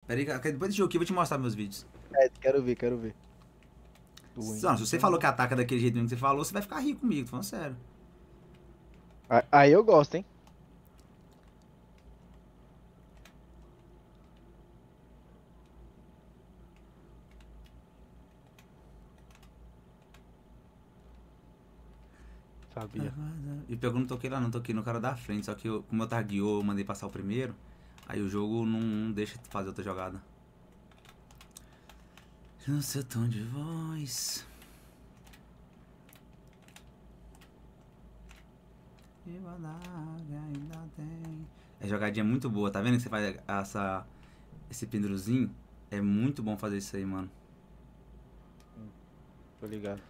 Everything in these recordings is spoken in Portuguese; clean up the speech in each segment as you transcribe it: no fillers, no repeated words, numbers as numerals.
Pera aí, depois desse jogo aqui eu vou te mostrar meus vídeos. É, quero ver, quero ver. Não, se você falou que ataca daquele jeito mesmo que você falou, você vai ficar rico comigo, tô falando sério. Aí eu gosto, hein? Sabia. E pior que eu não toquei lá, não toquei no cara da frente, só que como eu tagueou, eu mandei passar o primeiro, aí o jogo não deixa de fazer outra jogada. No seu tom de voz. Ainda tem. É jogadinha muito boa, tá vendo que você faz esse penduruzinho? É muito bom fazer isso aí, mano. Tô ligado.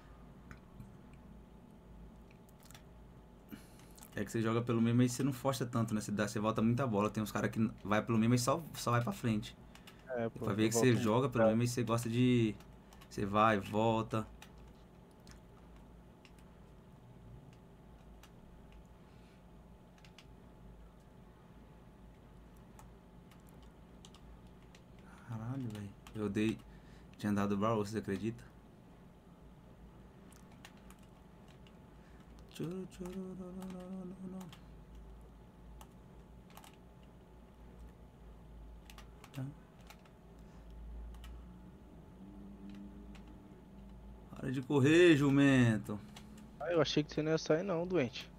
É que você joga pelo meio, mas você não força tanto, né? Você volta muita bola. Tem uns caras que vai pelo meio, mas só vai pra frente. É, pô, Pra ver eu que você volto joga pelo meio, mas você gosta de... Você vai, volta. Caralho, velho. Eu dei... Tinha dado o Brawl, você acredita? Para de correr, jumento. Ah, eu achei que você não ia sair não, doente.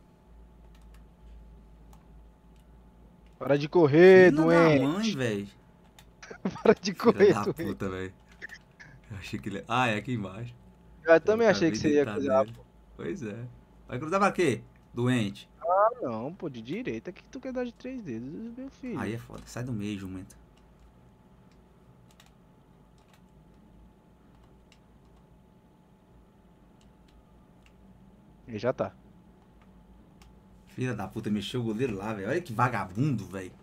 Para de correr, Filha da mãe, doente. velho. Para de Filha correr, da doente. puta, velho. Eu achei que ele... Ah, é aqui embaixo. Eu Eu também achei que acabei de você ia entrar cruzar, nele. pô. Pois é. Vai cruzar pra quê? Doente. Ah, não, pô, de direita. O que tu quer dar de 3 dedos, meu Aí filho? é foda. Sai do meio, jumento. E já tá. Filha da puta, mexeu o goleiro lá, velho. Olha que vagabundo, velho.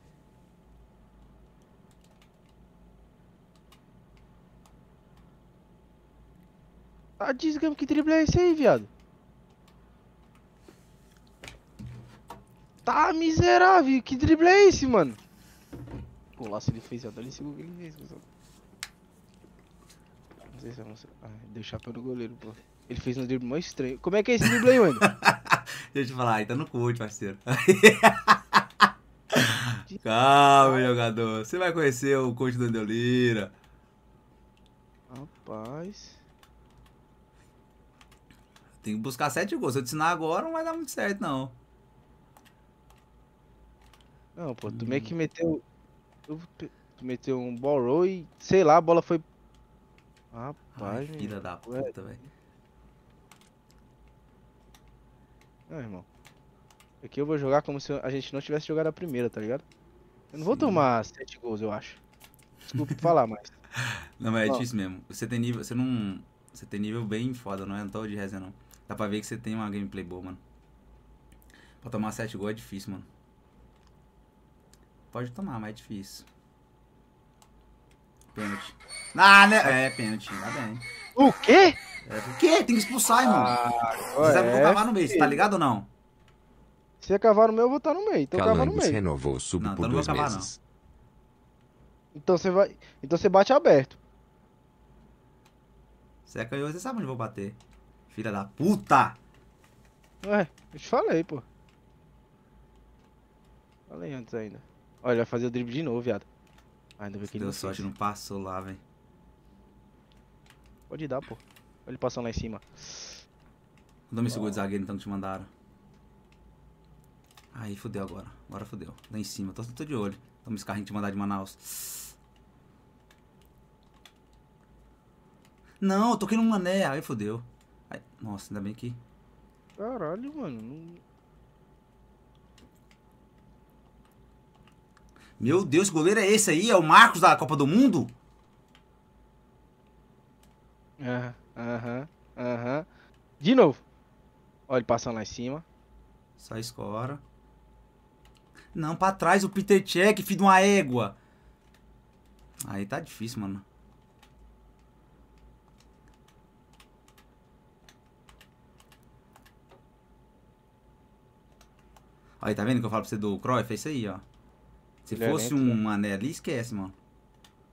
Ah, desgrama, que drible é esse aí, viado? Tá miserável, que drible é esse, mano? Pô, lá se ele fez, olha esse gol que ele fez, pessoal. Não sei se eu não sei. Ah, deu chapéu no goleiro, pô. Ele fez um drible mais estranho. Como é que é esse drible aí, mano? Deixa eu te falar, aí tá no coach, parceiro. De- Calma, Ah, jogador. Você vai conhecer o coach do Andelira. rapaz. Tem que buscar 7 gols. Se eu te ensinar agora, não vai dar muito certo, não. Não, pô, tu meio que meteu. Tu meteu um ball roll e, sei lá, a bola foi. Ai, Rapaz, filha da ué. puta, velho. Não, irmão. Aqui eu vou jogar como se a gente não tivesse jogado a primeira, tá ligado? Eu não vou Sim. tomar 7 gols, eu acho. Desculpa falar, mas. Não, mas é Ó, difícil mesmo. Você tem nível. Você não. Você tem nível bem foda, não é? Não tô de resenha, não. Dá pra ver que você tem uma gameplay boa, mano. Pra tomar 7 gols é difícil, mano. Pode tomar, mas é difícil. Pênalti. Ah, né? É, pênalti. Tá bem. o quê? É, por quê? Tem que expulsar, irmão. Ah, Você sabe que eu vou é, cavar no meio, você tá filho. ligado ou não? Se você cavar no meu, eu vou estar no meio. Então cava no Calangos meio. renovou o sub Não, por então não vou 2 cavar, não. meses. Então você vai. Então você bate aberto. Você é canhoto, você sabe onde eu vou bater. Filha da puta! Ué, eu te falei, pô. Falei antes ainda. Olha, ele vai fazer o drible de novo, viado. Ah, ainda bem Você que ele deu não sorte, fez. não passou lá, velho. Pode dar, pô. Olha ele passando lá em cima. Dá-me esse gol de zagueiro então que te mandaram. Aí, fudeu agora. Agora fudeu. Lá em cima, tô de olho. Toma esse carrinho que te mandar de Manaus. Não, eu toquei no mané. Aí fudeu. Aí, nossa, ainda bem que... Caralho, mano. Meu Deus, que goleiro é esse aí? É o Marcos da Copa do Mundo? Aham, aham. De novo. Olha ele passando lá em cima. Só escora. Não, pra trás o Peter Cech, filho de uma égua. Aí tá difícil, mano. Aí, tá vendo que eu falo pra você do Cruyff? É isso aí, ó. Se Ele é fosse lento, né? um mané ali, esquece, mano.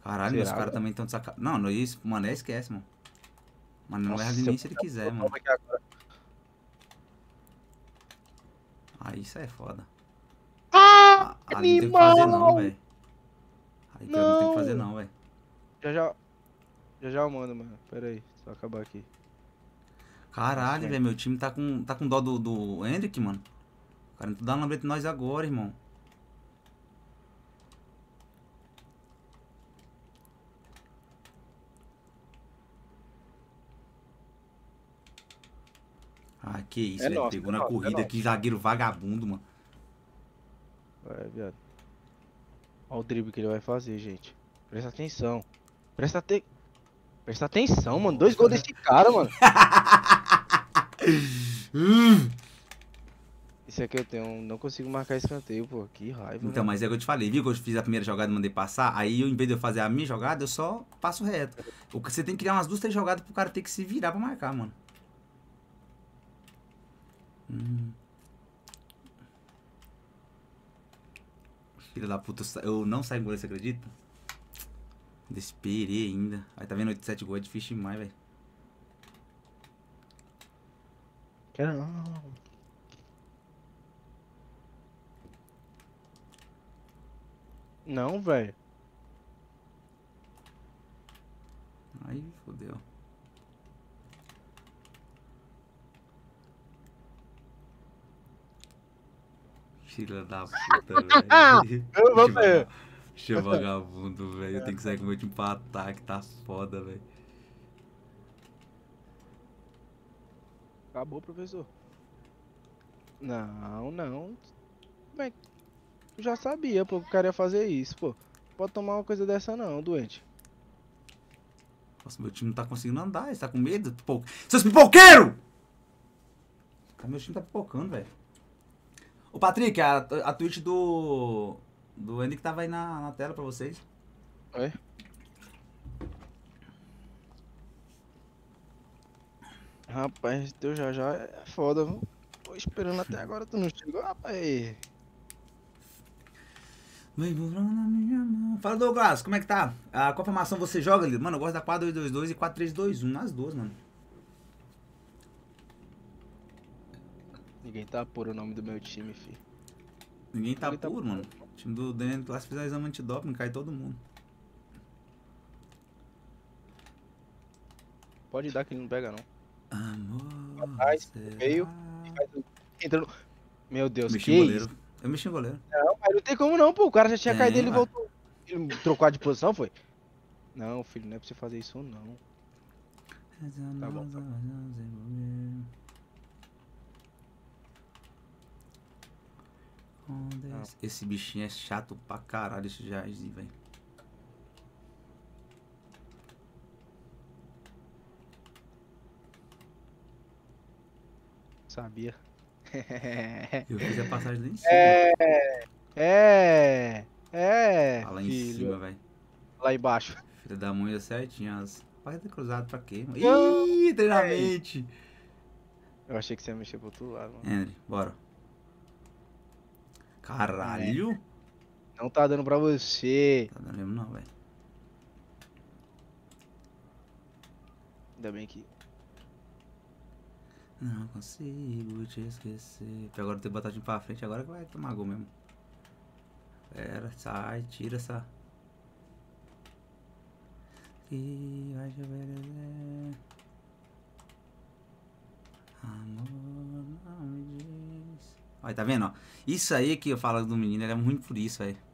Caralho, meus Será, caras velho? também estão de sacanagem. Não, não é isso. Mané esquece, mano. Mano, não erra de Nossa, eu mim se ele quiser, mano. toma aqui agora. Aí isso é foda. Ah, Ali não tem o que fazer não, animal! velho. Aí pior que não tem o que fazer Não! não, velho. Já já, já já eu mando, mano. Pera aí, só acabar aqui. Nossa, Caralho, velho. velho, meu time tá com dó do Hendrick, mano. O cara não dá um lambrete em nós agora, irmão. Ah, que isso, É velho. nosso, Pegou é na nosso, é corrida. nosso. Que zagueiro vagabundo, mano. É, viado. Olha o drible que ele vai fazer, gente. Presta atenção. Presta, te... Presta atenção, mano. 2 gols desse cara, mano. Isso aqui eu tenho. Não consigo marcar escanteio, pô. Que raiva, Então, mano. mas é o que eu te falei, viu? Que eu fiz a primeira jogada e mandei passar. Aí, em vez de eu fazer a minha jogada, eu só passo reto. Você tem que criar umas 2, 3 jogadas pro cara ter que se virar pra marcar, mano. Filha da puta, eu não saio com goleiro, você acredita? Desesperei ainda. Aí tá vendo 8, 7 gols, é difícil demais, velho. Quero não. Não, velho. Aí, fodeu. Filha da puta, velho. Eu vou Bicho ver. bicho vagabundo, velho. Eu tenho que sair com o meu time pra ataque, tá foda, velho. Acabou, professor. Não, não. Como é que... Eu já sabia, pô, que o cara ia fazer isso, pô. Pode tomar uma coisa dessa não, doente. Nossa, meu time não tá conseguindo andar, ele tá com medo. Seus pipoqueiros! Meu time tá pipocando, velho. Ô, Patrick, a tweet do Andy que tava aí na tela pra vocês. Oi? Rapaz, teu já já é foda, viu? Tô esperando até agora, tu não chegou, rapaz. Vem voando na minha mão. Fala, Douglas, como é que tá? Qual formação você joga ali? Mano, eu gosto da 4-2-2-2 e 4-3-2-1, nas duas, mano. Ninguém tá por o nome do meu time, fi. Ninguém tá Ninguém tá puro, por. mano. O time do Daniel Classe fizer exame antidoping, cai todo mundo. Pode dar que ele não pega, não. Amor, Atrás, veio e será? faz entra no... Meu Deus, Mexi que em isso? goleiro. Eu mexi em goleiro. Não, mas não tem como não, pô. O cara já tinha caído e Tem, ele ué. voltou. Ele trocou de posição, foi? Não, filho, não é pra você fazer isso, não. Tá bom. Esse bichinho é chato pra caralho, esse Jairzinho, velho. Sabia. Eu fiz a passagem lá em cima. Lá em Filho. cima, velho. Lá embaixo. Filha da mãe, certinho. Vai ter cruzado pra quê, mano? Não, Ih, treinamento. eu achei que você ia mexer pro outro lado, mano. Henry, bora. Caralho. Não tá dando pra você. Tá dando mesmo não, velho. Ainda bem que. Não consigo te esquecer. Agora tem que botar o time pra frente, agora que vai tomar gol mesmo. Pera, sai, tira essa. Que vai chover. Amor, não me diz. Olha, tá vendo, ó? Isso aí que eu falo do menino, ele é muito por isso, velho.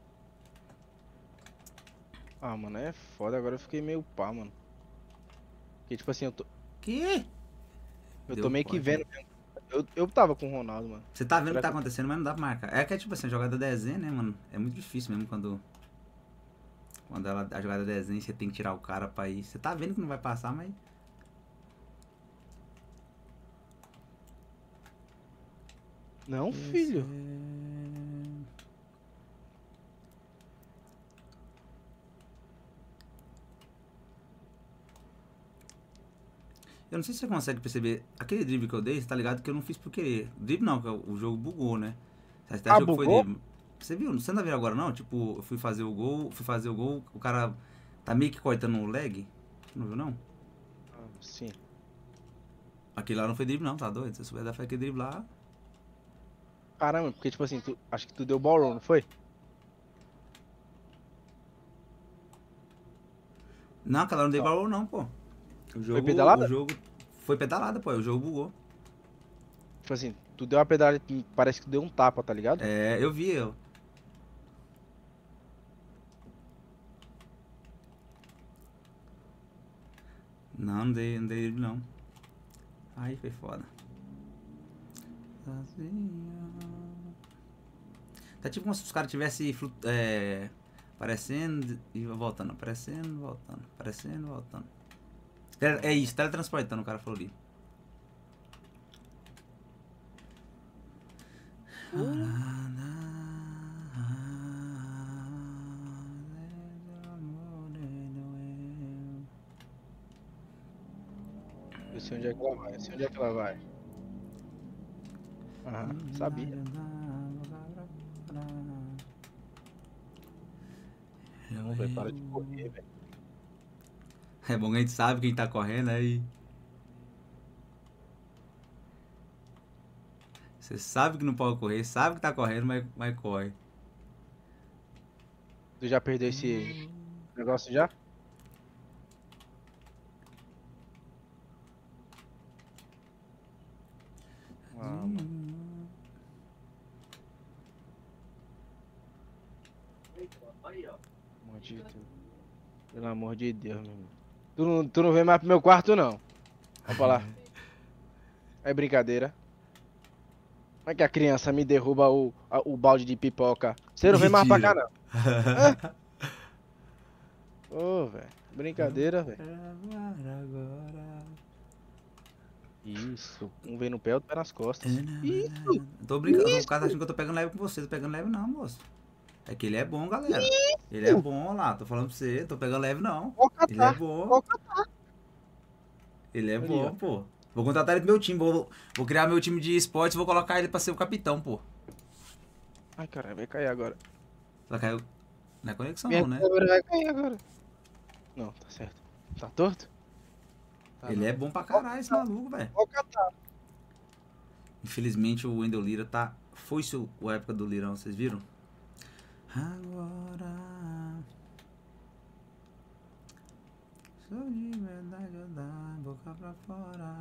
Ah, mano, é foda. Agora eu fiquei meio pá, mano. Porque, tipo assim, Que? eu Deu tô meio que pode. vendo mesmo. Eu tava com o Ronaldo, mano. Você tá vendo o que Será tá que eu- acontecendo, mas não dá pra marcar. É que é tipo assim, a jogada desenho, né, mano? É muito difícil mesmo quando a jogada desenho, você tem que tirar o cara pra ir. Você tá vendo que não vai passar, mas. Não, filho. Eu não sei se você consegue perceber. Aquele drible que eu dei, você tá ligado que eu não fiz por querer. Drible não, que o jogo bugou, né? Você até achou que foi Bugou? drible. Você viu? Você não tá vendo agora não? Tipo, eu fui fazer o gol, o cara Tá meio que cortando o lag. Não viu, não? Ah, sim. Aquele lá não foi drible, não, tá doido? Se eu souber dar foi aquele drible lá. Caramba, porque tipo assim, acho que tu deu ballroom, não foi? Não, aquela lá não deu Não. valor, não, pô. Foi O pedalada? jogo foi pedalada, pô. O jogo bugou. Tipo assim, tu deu uma pedalada que parece que tu deu um tapa, tá ligado? É, eu vi, eu. Não, não dei drible, não. Aí foi foda. Tá tipo como se os caras tivessem aparecendo e voltando, aparecendo, voltando, aparecendo, voltando. É isso, teletransportando, o cara falou ali. Eu sei onde é que ela vai, eu sei onde é que ela vai. Aham, sabia. Não, velho, para de correr, velho. É bom que a gente sabe quem tá correndo aí. Você sabe que não pode correr, sabe que tá correndo, mas corre. Tu já perdeu esse negócio já? Ah, mano. Maldito. Pelo amor de Deus, meu irmão. Tu não vem mais pro meu quarto, não. Vamos pra lá. É brincadeira. Como é que a criança me derruba o balde de pipoca? Você não vem mais pra cá, Mentira. não. Hã? Ô, velho. Brincadeira, velho. Isso. Um vem no pé, outro pé nas costas. Isso. Tô brincando, o cara tá achando que eu tô pegando leve com você, tô pegando leve não, moço. É que ele é bom, galera. Ele é Isso. bom lá, tô falando pra você, tô pegando leve não. Pode Ele é catar. bom, Pode catar. ele é Ali, ó. bom, pô. Vou contratar ele pro meu time, vou criar meu time de esportes e vou colocar ele pra ser o capitão, pô. Ai, caralho, vai cair agora. Só caiu. Não é conexão Minha não, né? câmera vai cair agora. Não, tá certo. Tá torto? Tá Ele não. é bom pra caralho, esse maluco, velho. Pode catar. Infelizmente o Wendel Lira tá. Foi-se a época do Lirão, vocês viram? Agora. Sou de verdade eu dar boca pra fora.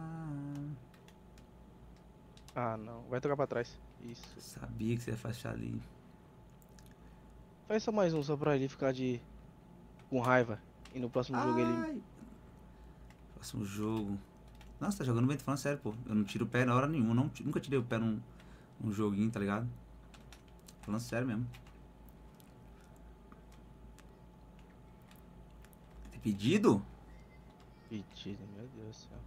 Ah, não. Vai tocar pra trás. Isso. Sabia que você ia fachar ali. Faz só mais um, só pra ele ficar com raiva. E no próximo jogo ele... Ai! Próximo jogo. Nossa, tá jogando bem, tô falando sério, pô. Eu não tiro o pé na hora nenhuma. Nunca tirei o pé num joguinho, tá ligado? Falando sério mesmo. Tem pedido? Pedido, meu Deus do céu.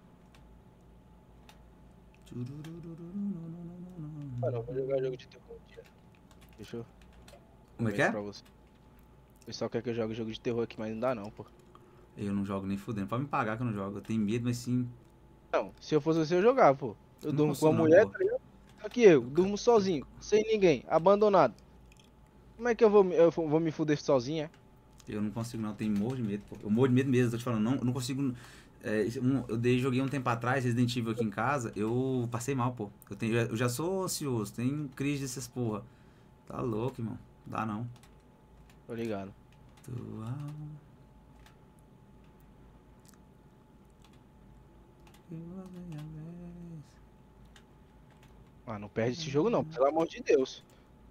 Mano, eu vou jogar jogo de terror um dia. Fechou? Como é que é? Pra você. O pessoal quer que eu jogue jogo de terror aqui, mas não dá não, pô. Eu não jogo nem fudendo. Pode me pagar que eu não jogo. Eu tenho medo, mas sim. Não, se eu fosse você, eu jogava, pô. Eu Não durmo com a consigo não, mulher, pô. tá ligado? Aqui eu, durmo sozinho, sem ninguém, abandonado. Como é que eu vou me fuder sozinho, é? Eu não consigo não, eu tenho morro de medo, pô. Eu morro de medo mesmo, tô te falando. Não, eu não consigo. Joguei um tempo atrás, Resident Evil aqui em casa, eu passei mal, pô. Eu já sou ansioso, tenho crise dessas porra. Tá louco, irmão. Dá não. Tô ligado. Tua... Ah, não perde esse jogo não, pelo amor de Deus.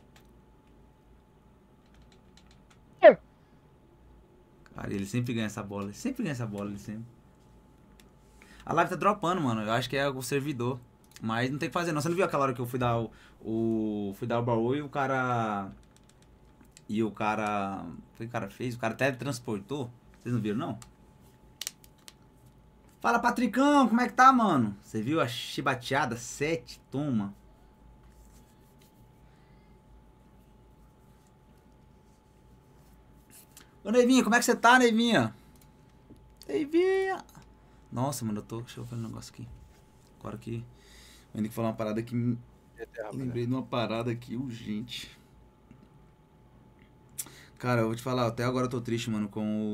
Cara, ele sempre ganha essa bola. Ele sempre ganha essa bola, ele sempre. A live tá dropando, mano. Eu acho que é o servidor. Mas não tem o que fazer, não. Você não viu aquela hora que eu fui dar fui dar o baú e o cara. E o cara. O que o cara fez? O cara teletransportou. Vocês não viram, não? Fala, Patricão, como é que tá, mano? Você viu a chibateada? 7, toma. Ô, Neivinha, como é que você tá, Neivinha? Neivinha. Nossa, mano, eu tô... Deixa eu ver um negócio aqui. Agora que... Eu ainda que falar uma parada que... Lembrei de uma parada aqui urgente. Cara, eu vou te falar, até agora eu tô triste, mano,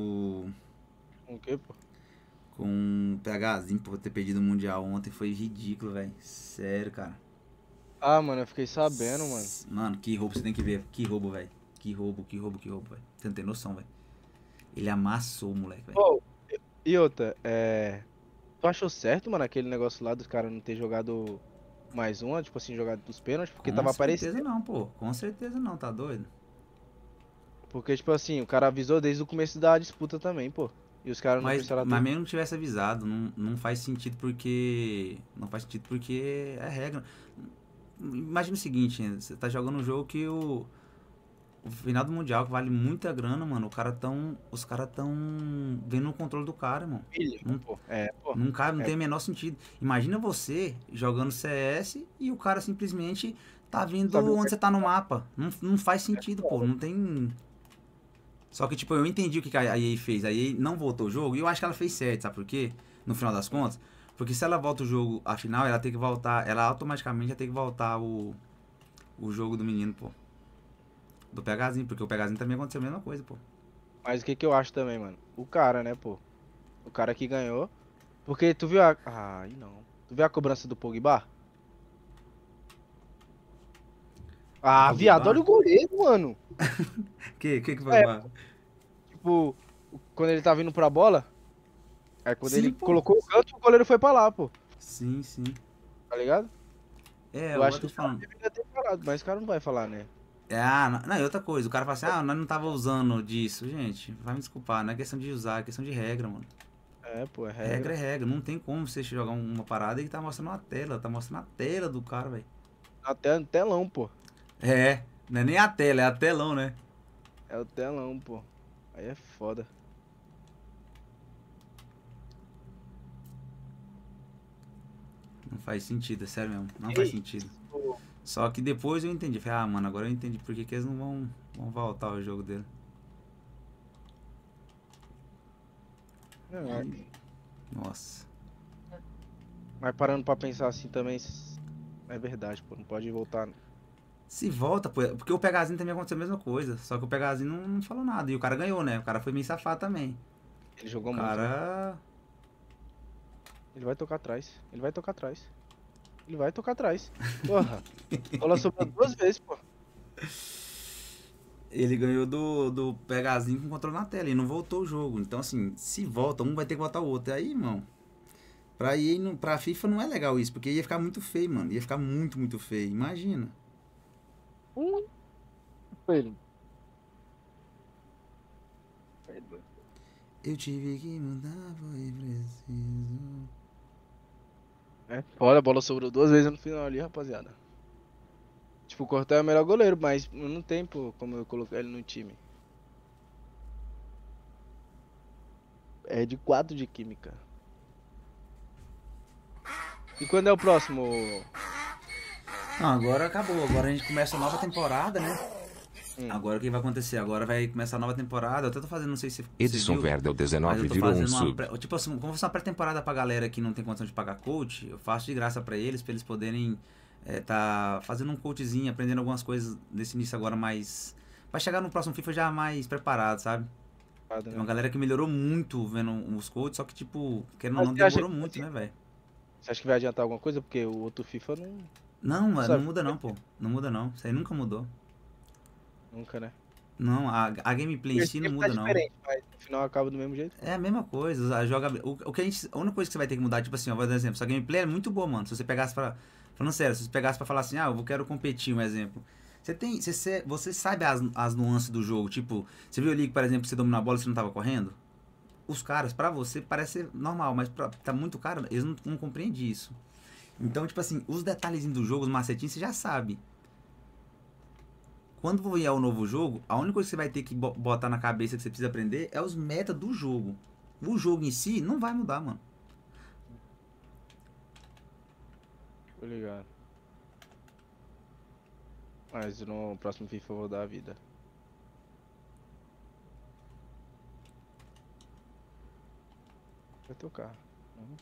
O quê, pô? com o PHzinho por ter perdido o Mundial ontem. Foi ridículo, velho. Sério, cara. Ah, mano, eu fiquei sabendo, mano. Mano, que roubo, você tem que ver. Que roubo, velho. Que roubo, velho. Você não tem noção, velho. Ele amassou o moleque, velho. Pô, e outra, tu achou certo, mano, aquele negócio lá dos caras não ter jogado mais uma, tipo assim, jogado dos pênaltis, porque Com tava certeza aparecendo. não, pô. Com certeza não, tá doido? Porque, tipo assim, o cara avisou desde o começo da disputa também, pô. E os caras não prestaram Mas atenção. mesmo que tivesse avisado, não faz sentido porque. Não faz sentido porque é regra. Imagina o seguinte, você tá jogando um jogo que o final do Mundial, que vale muita grana, mano. Os caras tão vendo o controle do cara, mano. Filho, Não, pô. É, pô. não cabe, não É, tem o menor sentido. Imagina você jogando CS e o cara simplesmente tá vindo sabe o que onde você tá no mapa. Não faz sentido, pô. Não tem. Só que, tipo, eu entendi o que a EA fez. A EA não voltou o jogo e eu acho que ela fez certo, sabe por quê? No final das contas. Porque se ela volta o jogo, afinal, ela tem que voltar. Ela automaticamente já tem que voltar o jogo do menino, pô. Do PHzinho, porque o PHzinho também aconteceu a mesma coisa, pô. Mas o que que eu acho também, mano? O cara, né, pô? O cara que ganhou. Porque tu viu a. Ai, não. Tu viu a cobrança do Pogba? Do Ah, viado, olha Pogba? o goleiro, mano. Que foi, É, Pogba? tipo, quando ele tava indo pra bola, aí quando Sim, ele pô. colocou o canto, o goleiro foi pra lá, pô. Sim, sim. Tá ligado? É, Eu eu acho tô que te o cara falando. deveria ter falado, mas o cara não vai falar, né? Não, e outra coisa, o cara fala assim, nós não tava usando disso. Gente, vai me desculpar, não é questão de usar, é questão de regra, mano. É, pô, é Regra regra. é regra, não tem como você jogar uma parada e tá mostrando uma tela, tá mostrando a tela do cara, velho. Até telão, pô. É, não é nem a tela, é a telão, né? É o telão, pô. Aí é foda. Não faz sentido, é sério mesmo, não faz Ei, sentido. Só que depois eu entendi, falei, mano, agora eu entendi por que que eles não vão voltar o jogo dele. não, E, nossa. mas parando pra pensar assim também, é verdade, pô. Não pode voltar. Se volta, pô, porque o Pegazinho também aconteceu a mesma coisa, só que o Pegazinho não falou nada, e o cara ganhou, né? O cara foi meio safado também. Ele O jogou muito, né? cara... Ele vai tocar atrás. Ele vai tocar atrás. Ele vai tocar atrás. Porra. A bola sobrou duas vezes, pô. Ele ganhou do Pegazinho com controle na tela e não voltou o jogo. Então, assim, se volta, um vai ter que voltar o outro. Aí, irmão, pra FIFA não é legal isso, porque ia ficar muito feio, mano. Ia ficar muito, muito feio. Imagina. Hum, Ele. Eu tive que mudar, foi preciso. É, olha, a bola sobrou duas vezes no final ali, rapaziada. Tipo, o Cortez é o melhor goleiro, mas não tem, pô, como eu colocar ele no time. É de 4 de química. E quando é o próximo? Não, agora acabou. Agora a gente começa a nova temporada, né? Hum, Agora o que vai acontecer? Agora vai começar a nova temporada. Eu até tô fazendo, não sei se você Edson viu, Verdel mas eu 19 tô virou um fazendo uma. sub. Tipo assim, como fosse uma pré-temporada pra galera que não tem condição de pagar coach, eu faço de graça pra eles poderem tá fazendo um coachzinho, aprendendo algumas coisas nesse início agora mais. Vai chegar no próximo FIFA já mais preparado, sabe? nada, Tem uma né? galera que melhorou muito vendo os coaches, só que, tipo, querendo ou Mas não, você acha demorou que, muito, né, velho? você acha que vai adiantar alguma coisa? Porque o outro FIFA não. Não, Tu não sabe? muda não, pô. Não muda não. Isso aí nunca mudou. Nunca, né? Não, a gameplay em Esse si não tempo tá muda não. diferente, mas no final acaba do mesmo jeito. É a mesma coisa, o que a única coisa que você vai ter que mudar, tipo assim, ó, vou dar um exemplo, sua gameplay é muito boa, mano. Se você pegasse pra, falando sério, se você pegasse pra falar assim, eu quero competir, um exemplo. Você sabe as nuances do jogo, tipo, você viu ali que, por exemplo, você dominou a bola e você não tava correndo? Os caras, pra você, parece ser normal, mas tá muito caro, eles não compreendem isso. Então, tipo assim, os detalhezinhos do jogo, os macetinhos, você já sabe. Quando vier o novo jogo, a única coisa que você vai ter que botar na cabeça que você precisa aprender é os metas do jogo. O jogo em si não vai mudar, mano. Tô ligado. Mas no próximo FIFA eu vou dar a vida. Vai tocar. Uhum.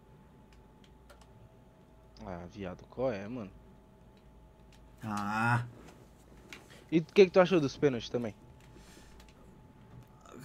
Ah, viado, qual é, mano? Ah, E o que tu achou dos pênaltis também?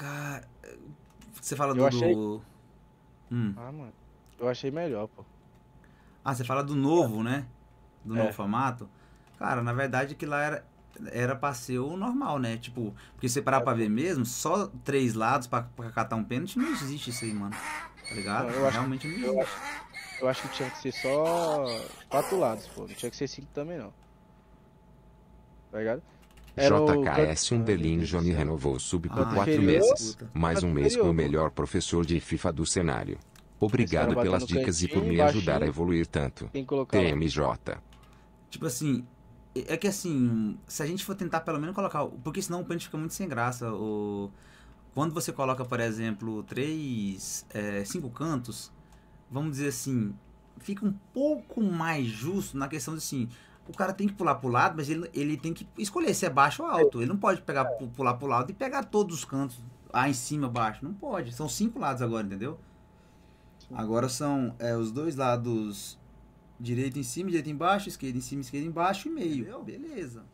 Cara, você fala Eu do... achei. Hum. Ah, mano. Eu achei melhor, pô. Ah, você fala do novo, né? Do novo É. formato. Cara, na verdade que lá era pra ser o normal, né? Tipo, porque se você parar pra ver mesmo, só 3 lados pra catar um pênalti, não existe isso aí, mano. Tá Não, ligado? eu acho, Realmente não eu existe. acho, eu acho que tinha que ser só 4 lados, pô. Não tinha que ser 5 também, não. Tá ligado? Era o canto. JKS Ai, meu Underline Deus do Johnny céu. renovou sub por Canto Ai, 4 filha da inferior. meses. puta. Mais Canto um mês como inferior, o pô. melhor professor de FIFA do cenário. Aí os caras Obrigado batendo pelas no dicas e por cantinho, me ajudar a baixinho. evoluir tanto. Quem colocar lá? TMJ. Tipo assim, é que assim, se a gente for tentar pelo menos colocar. Porque senão o pênalti fica muito sem graça. Quando você coloca, por exemplo, 5 cantos, vamos dizer assim, fica um pouco mais justo na questão de assim. O cara tem que pular pro lado, mas ele tem que escolher se é baixo ou alto. Ele não pode pegar, pular pro lado e pegar todos os cantos, em cima, baixo. Não pode. São 5 lados agora, entendeu? Sim. Agora são os dois lados, direito em cima, direito embaixo, esquerda em cima, esquerda embaixo e meio. Entendeu? Beleza.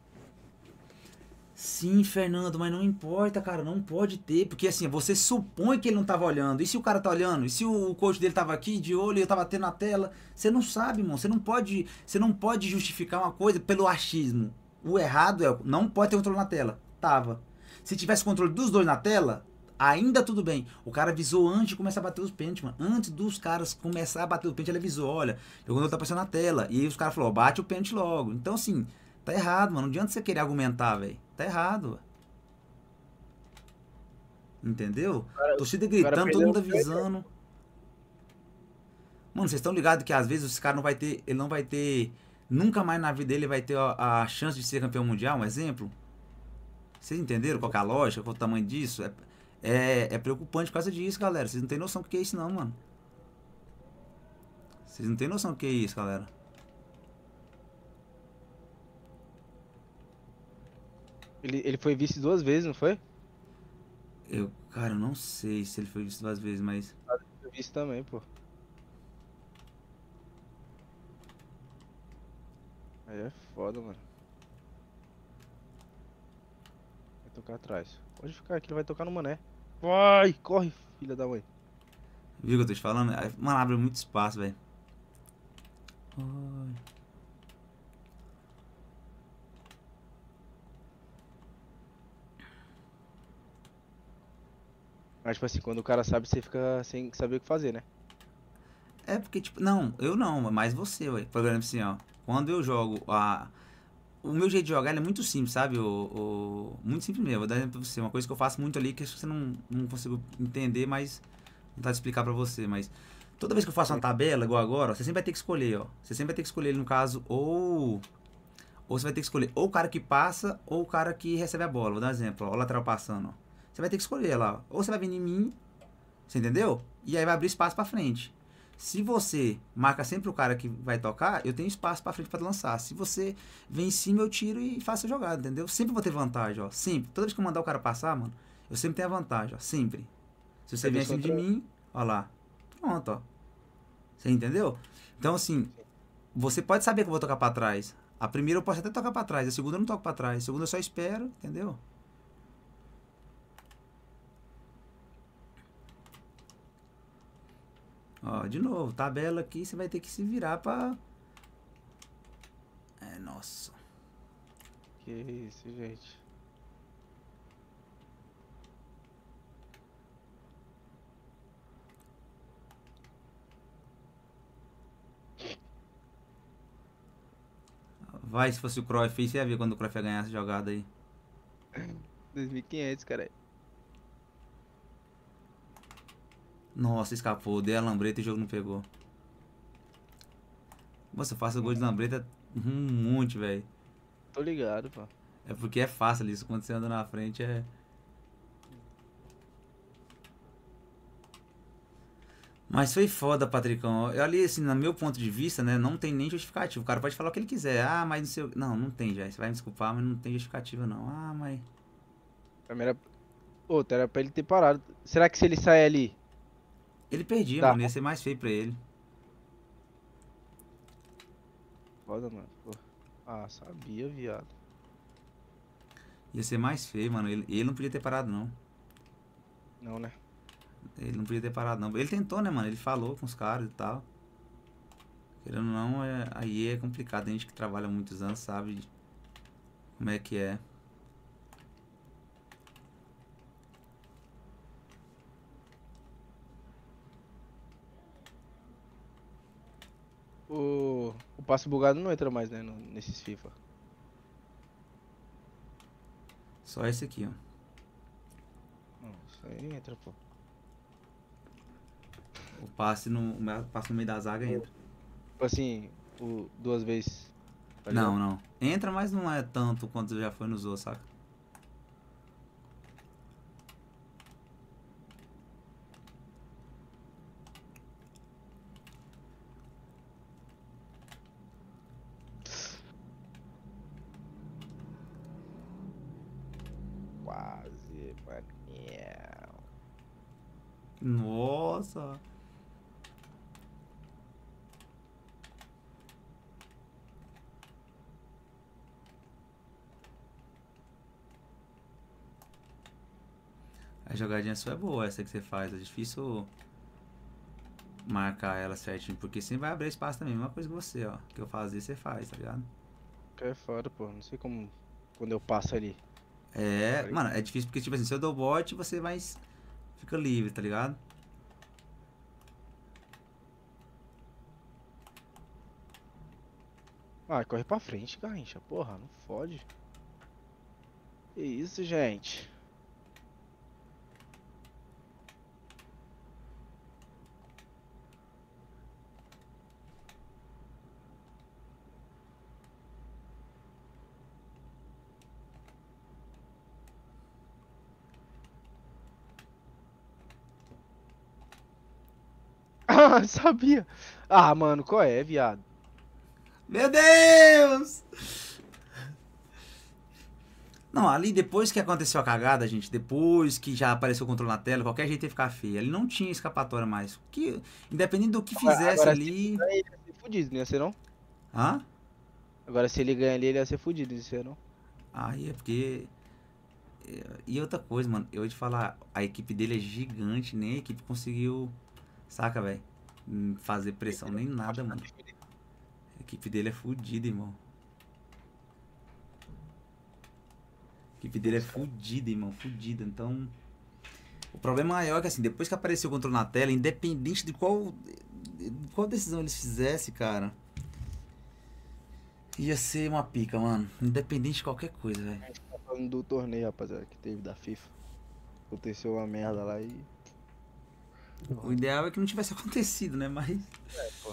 Sim, Fernando, mas não importa, cara, não pode ter, porque assim, você supõe que ele não tava olhando. E se o cara tá olhando? E se o coach dele tava aqui de olho e eu tava tendo na tela? Você não sabe, irmão. Você não pode justificar uma coisa pelo achismo. O errado é, não pode ter controle na tela. Tava. Se tivesse controle dos dois na tela, ainda tudo bem. O cara avisou antes de começar a bater os pênaltis, mano. Antes dos caras começar a bater o pênalti, ele avisou, olha, o controle tá passando na tela. E aí os caras falaram, ó, bate o pênalti logo. Então assim, tá errado, mano. Não adianta você querer argumentar, velho. Tá errado. Entendeu? Torcida O cara gritando, todo perdeu mundo o pênalti. avisando. Mano, vocês estão ligados que às vezes esse cara não vai ter. Ele não vai ter. Nunca mais na vida ele vai ter a chance de ser campeão mundial, um exemplo? Vocês entenderam qual que é a lógica, qual é o tamanho disso? É preocupante por causa disso, galera. Vocês não têm noção do que é isso, não, mano. Vocês não têm noção do que é isso, galera. Ele foi vice 2 vezes, não foi? Cara, eu não sei se ele foi visto 2 vezes, mas. Foi vice também, pô. Aí é foda, mano. Vai tocar atrás. Pode ficar aqui, ele vai tocar no mané. Vai, corre, filha da mãe. Viu o que eu tô te falando? Mano, abre muito espaço, velho. Ai. Mas, tipo assim, quando o cara sabe, você fica sem saber o que fazer, né? É porque, tipo, não, eu não, mas você, ué. Por exemplo, assim, ó. Quando eu jogo o meu jeito de jogar ele é muito simples, sabe? Muito simples mesmo. Vou dar um exemplo pra você. Uma coisa que eu faço muito ali que acho que você não consigo entender, mas tentar explicar pra você. Mas toda vez que eu faço uma tabela, igual agora, ó, você sempre vai ter que escolher, ó. Você sempre vai ter que escolher, no caso, ou você vai ter que escolher ou o cara que passa ou o cara que recebe a bola. Vou dar um exemplo, ó. O lateral passando, ó. Você vai ter que escolher lá, ó. Ou você vai vir em mim, você entendeu? E aí vai abrir espaço pra frente. Se você marca sempre o cara que vai tocar, eu tenho espaço pra frente pra lançar. Se você vem em cima, eu tiro e faço a jogada, entendeu? Sempre vou ter vantagem, ó. Sempre. Toda vez que eu mandar o cara passar, mano, eu sempre tenho a vantagem, ó. Sempre. Se você É vier em dois cima de contra um. mim, ó lá. Pronto, ó. Você entendeu? Então, assim, você pode saber que eu vou tocar pra trás. A primeira eu posso até tocar pra trás, a segunda eu não toco pra trás. A segunda eu só espero, entendeu? Ó, de novo, tabela aqui, você vai ter que se virar pra... nossa. Que isso, gente. Vai, se fosse o Cruyff, você ia ver quando o Cruyff ia ganhar essa jogada aí. 2.500, cara. Nossa, escapou, dei a lambreta e o jogo não pegou. Nossa, eu faço gol de lambreta um monte, velho. Tô ligado, pô. É porque é fácil isso, quando você anda na frente é... Mas foi foda, Patricão. Eu ali, assim, no meu ponto de vista, né, não tem nem justificativo. O cara pode falar o que ele quiser. Ah, mas não sei... Não, não tem, já. Você vai me desculpar, mas não tem justificativa, não. Ah, mas... Pra mim era... Outra, era pra ele ter parado. Será que se ele sair ali, Ele perdia, dá? mano. Ia ser mais feio pra ele. Foda, mano. Pô. Ah, sabia, viado. Ia ser mais feio, mano. Ele não podia ter parado, não. Não, né? Ele não podia ter parado, não. Ele tentou, né, mano? Ele falou com os caras e tal. Querendo ou não, aí é complicado. A gente que trabalha há muitos anos sabe como é que é. O passe bugado não entra mais, né? Nesses FIFA. Só esse aqui, ó. Não, isso aí entra, pô. O passe no meio da zaga entra. Tipo assim, duas vezes. Tá ligado? Não, não. Entra, mas não é tanto quanto já foi nos outros, saca? Quase, Maniel. Nossa. A jogadinha sua é boa, essa que você faz. É difícil marcar ela certinho, porque sempre vai abrir espaço também. Mesma coisa que você, ó. Que eu fazia, você faz, tá ligado? É foda, pô. Não sei como. Quando eu passo ali. É, mano, é difícil porque, tipo assim, se eu dou bote, você vai. Fica livre, tá ligado? Ah, corre pra frente, Garrincha. Porra, não fode. Que isso, gente? Ah, sabia. Ah, mano, qual é, viado? Meu Deus! Não, ali depois que aconteceu a cagada, gente, depois que já apareceu o controle na tela, qualquer jeito ia ficar feio. Ali não tinha escapatória mais. Que, independente do que fizesse Agora, se ele ali. ganhar, ele ia ser fudido, não ia ser não? Hã? Agora, se ele ganhar ali, ele ia ser fudido, não ia ser não? Aí é porque. E outra coisa, mano, eu ia te falar, a equipe dele é gigante, nem a equipe conseguiu, saca, velho? Fazer pressão nem nada, mano. A equipe dele é fodida, irmão. A equipe dele é fodida, irmão, fodida. Então, o problema maior é que assim, depois que apareceu o controle na tela, independente de qual decisão eles fizessem, cara, ia ser uma pica, mano. Independente de qualquer coisa, velho. A gente tá falando do torneio, rapaziada, que teve da FIFA. Aconteceu uma merda lá e. O ideal é que não tivesse acontecido, né? Mas. É, pô.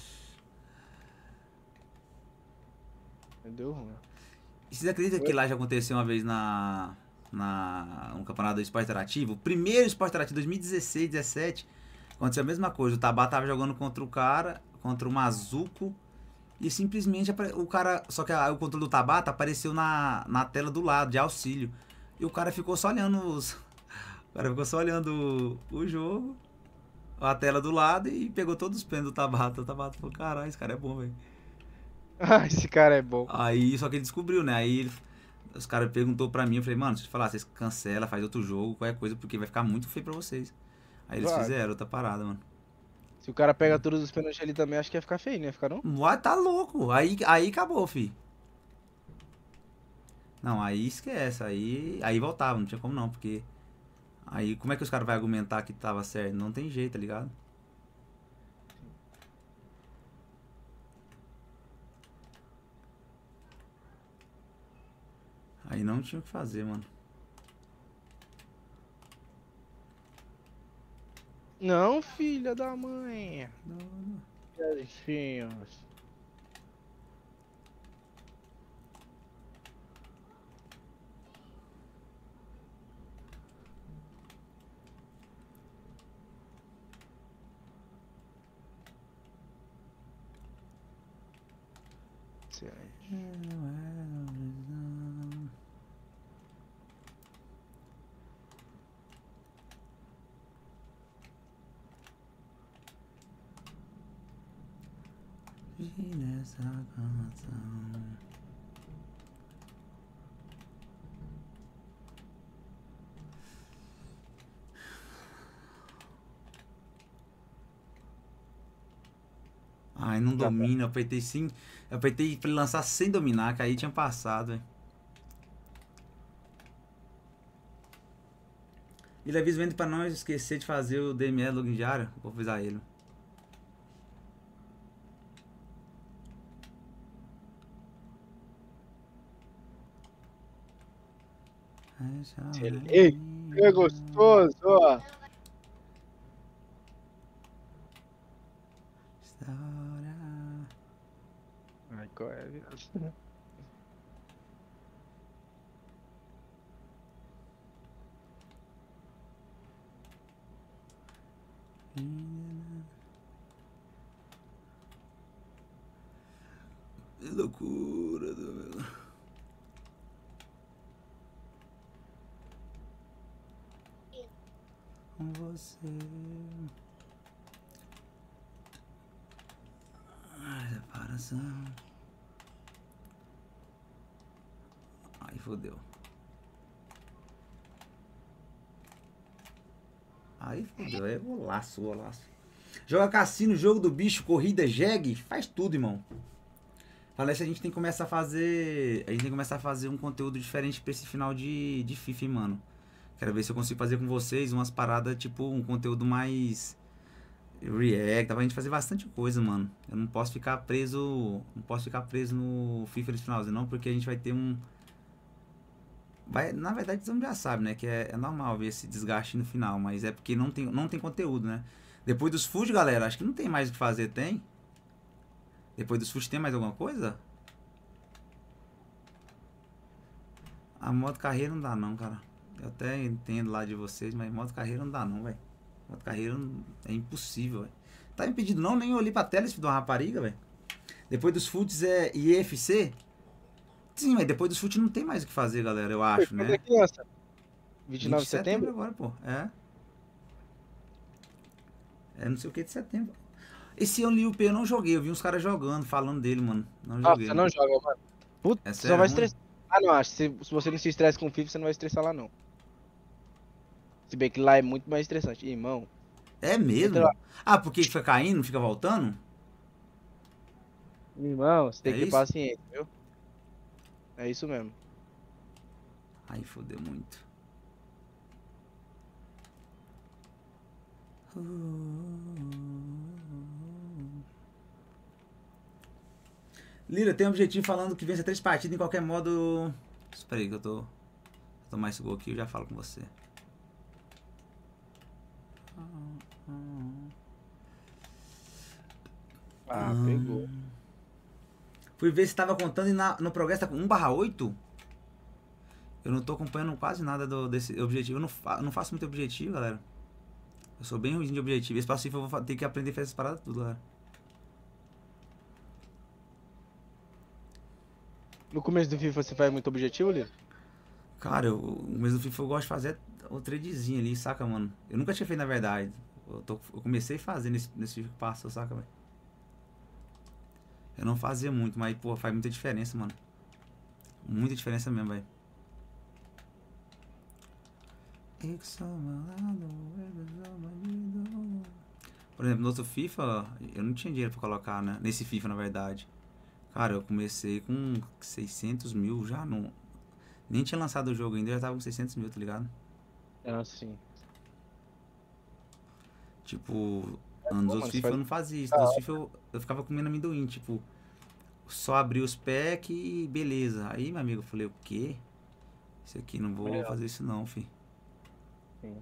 Deu ruim. E vocês acreditam que lá já aconteceu uma vez no campeonato do esporte interativo? O primeiro esporte interativo, 2016, 17, aconteceu a mesma coisa. O Tabata tava jogando contra o cara, contra o Mazuco, e simplesmente o cara. Só que o controle do Tabata apareceu na tela do lado, de auxílio. E o cara ficou só olhando os. O cara ficou só olhando o jogo, a tela do lado e pegou todos os pênaltis do Tabata. O Tabata falou: caralho, esse cara é bom, velho. Ah, esse cara é bom. Aí, só que ele descobriu, né? Aí os caras perguntou pra mim, eu falei, mano, deixa eu te falar, vocês cancela, faz outro jogo, qualquer coisa, porque vai ficar muito feio pra vocês. Aí eles Vai. fizeram outra parada, mano. Se o cara pega todos os pênaltis ali também, acho que ia ficar feio, não ia ficar não? Uai, tá louco. Aí acabou, fi. Não, aí esquece, aí voltava, não tinha como não, porque aí como é que os caras vão argumentar que tava certo? Não tem jeito, tá ligado? Aí não tinha o que fazer, mano. Não, filha da mãe. Não, não. Bichinhos. E nessa canção. Ai, não Tá bom. domina, eu apertei sim. Eu apertei pra ele lançar sem dominar, que aí tinha passado, velho. Ele avisa vendo pra não esquecer de fazer o DME login diário. Vou avisar ele. Ei, que gostoso, ó. Ai, qual é, viado? Que loucura, meu. Com você. Ai, separação. Aí fodeu. Aí fodeu, é golaço, golaço. Joga cassino, jogo do bicho, corrida, jegue, faz tudo, irmão. Parece que a gente tem que começar a fazer. A gente tem que começar a fazer um conteúdo diferente pra esse final de FIFA, hein, mano. Quero ver se eu consigo fazer com vocês umas paradas, tipo, um conteúdo mais react, dá pra gente fazer bastante coisa, mano. Eu não posso ficar preso. Não posso ficar preso no FIFA nesse finalzinho, não, porque a gente vai ter um. Na verdade, todo mundo já sabe, né? Que é normal ver esse desgaste no final, mas é porque não tem conteúdo, né? Depois dos food, galera, acho que não tem mais o que fazer, tem? Depois dos food tem mais alguma coisa? A modo carreira não dá não, cara. Eu até entendo lá de vocês, mas modo carreira não dá não, velho. Modo carreira é impossível, velho. Tá impedido não, nem olhei pra tela esse filho de uma rapariga, velho. Depois dos foods é IFC? Sim, mas depois dos foods não tem mais o que fazer, galera, eu acho, Quando né? é que lança? 29 29 de setembro? agora, pô. É não sei o que de setembro. Esse Only UP eu não joguei, eu vi uns caras jogando, falando dele, mano. Não Nossa, joguei. você não joga, mano. Puta, É você não sério, vai é ruim? estressar. Ah, não, acho que se você não se estressa com o FIFA, você não vai estressar lá, não. Se bem que lá é muito mais estressante. Irmão, É entra lá. mesmo? Ah, porque fica caindo, fica voltando? Irmão, você tem É que ter isso? paciência, viu? É isso mesmo. Aí fodeu muito. Lira, tem um objetivo falando que vença 3 partidas em qualquer modo. Espera aí que eu tô. Vou tomar esse gol aqui e eu já falo com você. Ah, pegou. Fui ver se tava contando e no progresso tá com 1/8. Eu não tô acompanhando quase nada desse objetivo. Eu não faço muito objetivo, galera. Eu sou bem ruim de objetivo. Esse passivo eu vou ter que aprender a fazer essas paradas tudo, galera. No começo do FIFA você faz muito objetivo, Lito? Cara, o mesmo FIFA eu gosto de fazer o tradezinho ali, saca, mano? Eu nunca tinha feito, na verdade. Eu comecei a fazer nesse FIFA que passou, saca, velho? Eu não fazia muito, mas, pô, faz muita diferença, mano. Muita diferença mesmo, velho. Por exemplo, no outro FIFA, eu não tinha dinheiro pra colocar, né? Nesse FIFA, na verdade. Cara, eu comecei com 600 mil já, não... Nem tinha lançado o jogo ainda, eu já tava com 600 mil, tá ligado? Ah, sim. Tipo, nos Pô, outros mano, FIFA eu não fazia isso. Nos outros FIFA eu ficava comendo amendoim, tipo... Só abri os packs e beleza. Aí, meu amigo, eu falei, o quê? Isso aqui, não vou Melhor. fazer isso não, fi. Sim.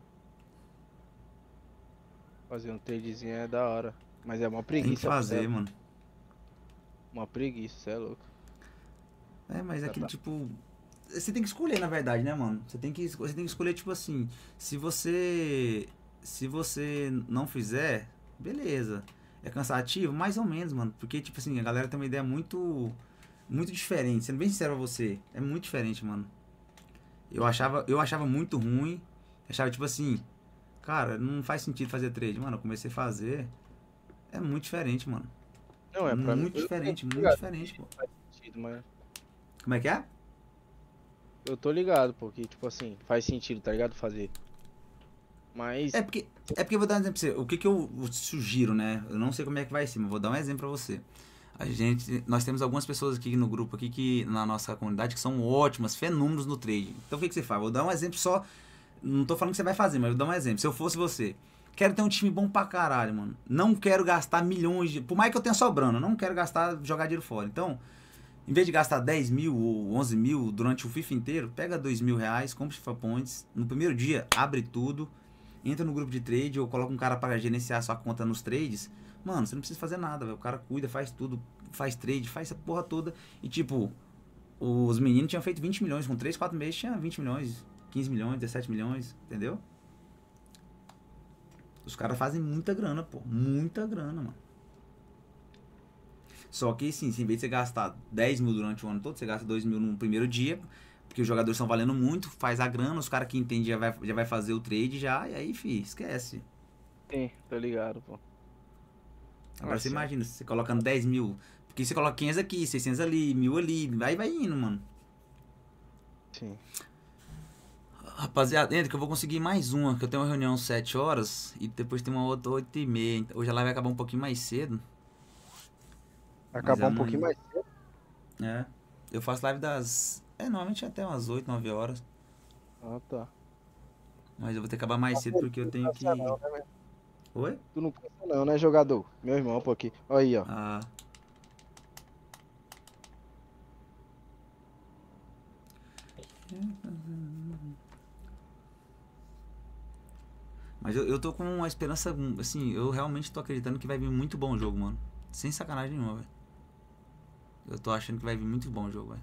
Fazer um tradezinho é da hora. Mas é uma Tem que preguiça, fazer, mano. Uma preguiça, você é louco. É, mas Já aquele tá. tipo... Você tem que escolher, na verdade, né, mano? Você tem que escolher, tipo assim... Se você não fizer, beleza. É cansativo? Mais ou menos, mano. Porque, tipo assim, a galera tem uma ideia muito... Muito diferente. Sendo bem sincero pra você. É muito diferente, mano. Eu achava muito ruim. Achava, tipo assim... Cara, não faz sentido fazer trade. Mano, eu comecei a fazer... É muito diferente, mano. Não, é pra mim. Muito diferente, muito ligado diferente, pô. que faz sentido, mas Como é que é? eu tô ligado, porque, tipo assim, faz sentido, tá ligado? Fazer. Mas. É porque eu vou dar um exemplo pra você. O que que eu sugiro, né? Eu não sei como é que vai ser, mas vou dar um exemplo pra você. Nós temos algumas pessoas aqui no grupo, aqui que na nossa comunidade, que são ótimas, fenômenos no trade. Então o que que você faz? Vou dar um exemplo só. Não tô falando que você vai fazer, mas vou dar um exemplo. Se eu fosse você, quero ter um time bom pra caralho, mano. Não quero gastar milhões de. Por mais que eu tenha sobrando, eu não quero gastar, jogar dinheiro fora. Então, em vez de gastar 10 mil ou 11 mil durante o FIFA inteiro, pega 2 mil reais, compra FIFA Points. No primeiro dia, abre tudo. Entra no grupo de trade ou coloca um cara para gerenciar sua conta nos trades. Mano, você não precisa fazer nada, velho. O cara cuida, faz tudo, faz trade, faz essa porra toda. E tipo, os meninos tinham feito 20 milhões. Com 3, 4 meses tinha 20 milhões, 15 milhões, 17 milhões, entendeu? Os caras fazem muita grana, pô. Muita grana, mano. Só que, sim, em vez de você gastar 10 mil durante o ano todo, você gasta 2 mil no primeiro dia, porque os jogadores estão valendo muito, faz a grana, os caras que entendem já vai fazer o trade já, e aí, fi, esquece. Sim, tô ligado, pô. Agora você Nossa. imagina, você colocando 10 mil, porque você coloca 500 aqui, 600 ali, 1000 ali, aí vai indo, mano. Sim. Rapaziada, entra que eu vou conseguir mais uma, que eu tenho uma reunião às 7 horas, e depois tem uma outra 8h30. Hoje a live vai acabar um pouquinho mais cedo. Acabar um amanhã- pouquinho mais cedo. É, eu faço live normalmente até umas 8, 9 horas. Ah, tá. Mas eu vou ter que acabar mais cedo porque eu tenho que... Não, né, velho? Oi? Tu não cansa não, né, jogador? Meu irmão, pô, aqui. Olha aí, ó. Ah. Mas eu tô com uma esperança, assim, eu realmente tô acreditando que vai vir muito bom o jogo, mano. Sem sacanagem nenhuma, velho. Eu tô achando que vai vir muito bom o jogo, velho.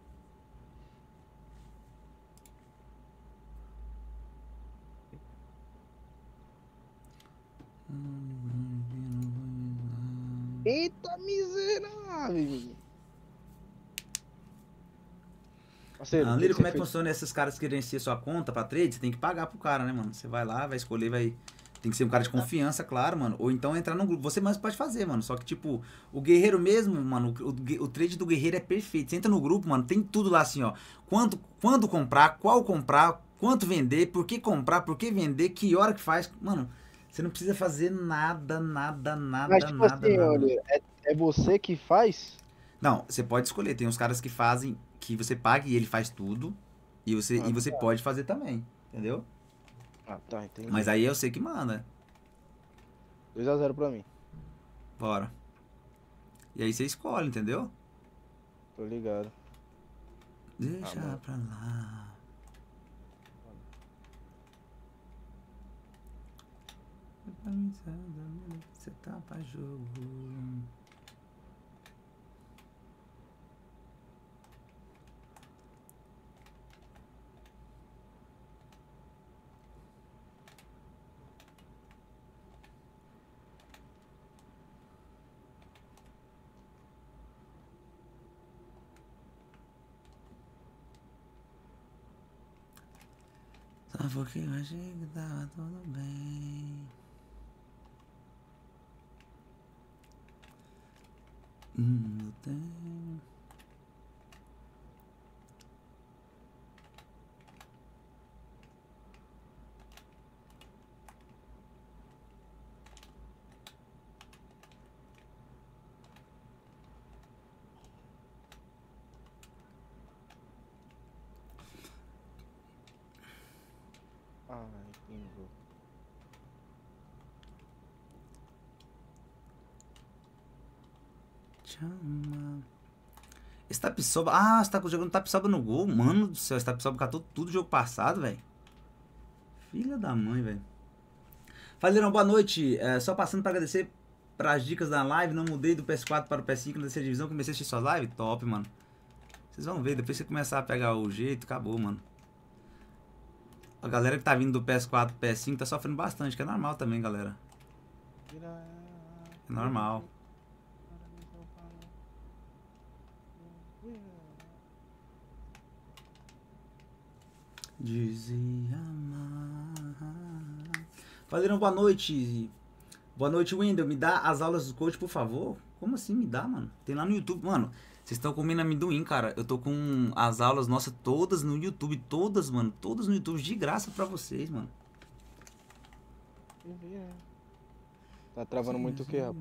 Eita miserável. Parceiro, Ah, tem Lili, que como ser é que feito. funciona esses caras que gerenciam sua conta pra trade? Você tem que pagar pro cara, né, mano? Você vai lá, vai escolher, vai... Tem que ser um cara de confiança, claro, mano. Ou então entrar num grupo. Você mesmo pode fazer, mano. Só que, tipo, o guerreiro mesmo, mano, o trade do guerreiro é perfeito. Você entra no grupo, mano, tem tudo lá assim, ó. Quando comprar, qual comprar, quanto vender, por que comprar, por que vender, que hora que faz. Mano, você não precisa fazer nada, nada, Mas, nada, tipo nada, assim, nada. olha, é você que faz? Não, você pode escolher. Tem uns caras que fazem, que você paga e ele faz tudo. E você pode fazer também, entendeu? Ah, tá, entendi. Mas aí eu sei que manda. 2-0 pra mim. Bora. E aí você escolhe, entendeu? Tô ligado. Deixa mano. pra lá. Você tá pra jogo. Só porque eu achei que tava tudo bem. Eu tenho. Ai, pingou. Chama. Esse Tapsoba. Ah, você tá jogando Tapsoba no gol? Mano do céu, esse Tapsoba catou tudo jogo passado, velho. Filha da mãe, velho. Faleirão, boa noite. Só passando pra agradecer pras dicas da live. Não mudei do PS4 para o PS5 na terceira divisão. Comecei a assistir suas lives. Top, mano. Vocês vão ver, depois que você começar a pegar o jeito, acabou, mano. A galera que tá vindo do PS4 pro PS5 tá sofrendo bastante, que é normal também, galera. É normal. Dizia amar. Faleirão, boa noite. Boa noite, Wendel. Me dá as aulas do coach, por favor. Como assim me dá, mano? Tem lá no YouTube. Mano, vocês estão comendo amendoim, cara. Eu tô com as aulas nossas todas no YouTube. Todas, mano. Todas no YouTube de graça pra vocês, mano. Tá travando muito o que, rapaz?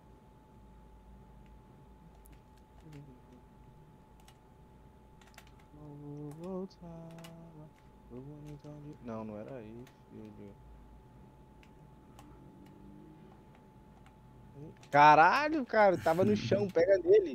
Não, não era aí, filho. Caralho, cara, tava no chão, pega nele.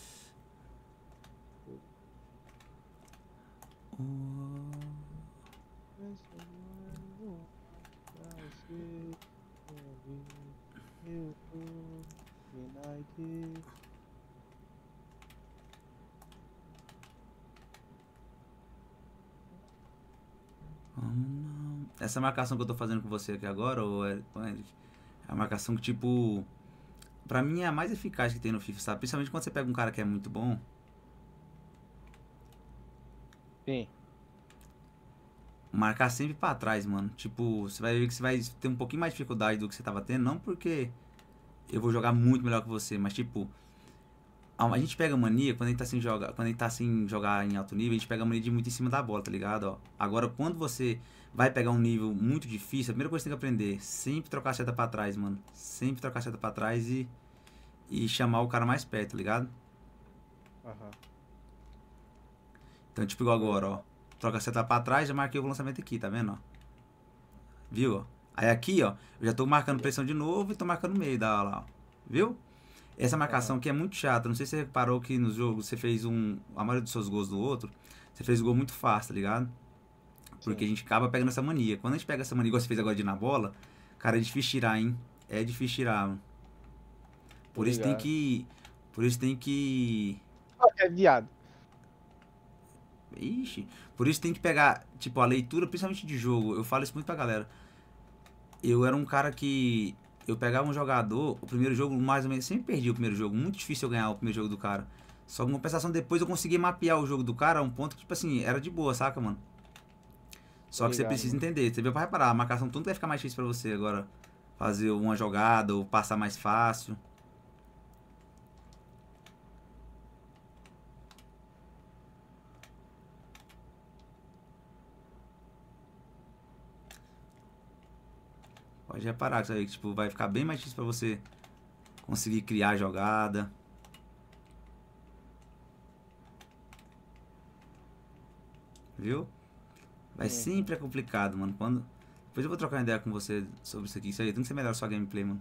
Essa marcação que eu tô fazendo com você aqui agora, é a marcação que, tipo, pra mim é a mais eficaz que tem no FIFA, sabe? Principalmente quando você pega um cara que é muito bom. Sim. Marcar sempre pra trás, mano. Tipo, você vai ver que você vai ter um pouquinho mais de dificuldade do que você tava tendo. Não porque eu vou jogar muito melhor que você, mas tipo, a gente pega mania quando a gente tá sem jogar, quando a gente tá sem jogar em alto nível, a gente pega mania de muito em cima da bola, tá ligado? Ó. Agora, quando você vai pegar um nível muito difícil, a primeira coisa que você tem que aprender, sempre trocar a seta pra trás, mano. Sempre trocar a seta pra trás e chamar o cara mais perto, tá ligado? Aham. Então, tipo, igual agora, ó. Troca a seta pra trás, já marquei o lançamento aqui, tá vendo, ó? Viu, ó? Aí aqui, ó, eu já tô marcando pressão de novo e tô marcando meio da lá, ó. Viu? Essa marcação aqui é muito chata. Não sei se você reparou que nos jogos você fez a maioria dos seus gols do outro, você fez o gol muito fácil, tá ligado? Porque a gente acaba pegando essa mania. Quando a gente pega essa mania, igual você fez agora de ir na bola, cara, é difícil tirar, hein? É difícil tirar, mano. Por isso tem Obrigado. que. Por isso tem que. É viado. Ixi. Por isso tem que pegar, tipo, a leitura, principalmente de jogo. Eu falo isso muito pra galera. Eu era um cara que. Eu pegava um jogador, o primeiro jogo, mais ou menos, sempre perdi o primeiro jogo. Muito difícil eu ganhar o primeiro jogo do cara. Só que em compensação, depois eu consegui mapear o jogo do cara a um ponto que, tipo assim, era de boa, saca, mano? Só que você Obrigado, precisa mano. entender. Você veio pra reparar, a marcação tudo vai ficar mais difícil pra você agora. Fazer uma jogada ou passar mais fácil. Pode reparar que isso aí, tipo, vai ficar bem mais difícil pra você conseguir criar a jogada. Viu? Vai sempre é complicado, mano. Quando. Depois eu vou trocar uma ideia com você sobre isso aqui. Isso aí tem que ser melhor sua gameplay, mano.